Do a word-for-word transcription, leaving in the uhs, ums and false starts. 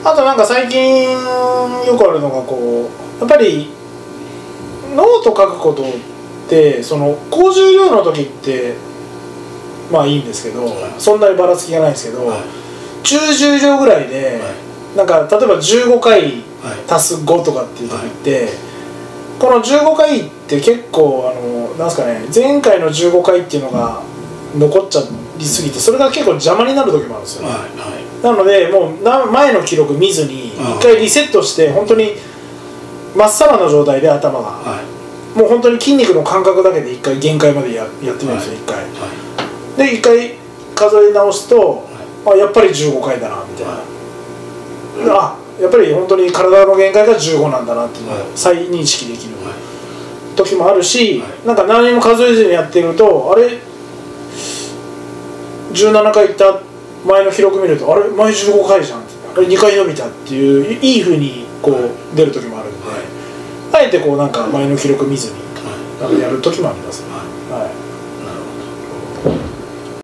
あとなんか最近よくあるのがこうやっぱりノート書くことってその高重量の時ってまあいいんですけど、はい、そんなにばらつきがないんですけど、はい、中重量ぐらいで、はい、なんか例えばじゅうごかい足すごとかっていう時って、はい、このじゅうごかいって結構あのなんすかね前回のじゅうごかいっていうのが残っちゃいすぎてそれが結構邪魔になる時もあるんですよね、はいはい、なのでもう前の記録見ずに一回リセットして本当にまっさらな状態で頭が、はい、もう本当に筋肉の感覚だけで一回限界まで や, やってみるんですよ、はい、一回、はい、で一回数え直すと、はい、あやっぱりじゅうごかいだなみたいな、はい、あやっぱり本当に体の限界がじゅうごなんだなっていうのを再認識できる時もあるし、はい、なんか何も数えずにやってるとあれじゅうななかいいった前の記録見るとあれ前じゅうごかいじゃんあれにかい伸びたっていういい風にこう出る時もあるんで、はい、あえてこうなんか前の記録見ずになんかやる時もありますね、はいはい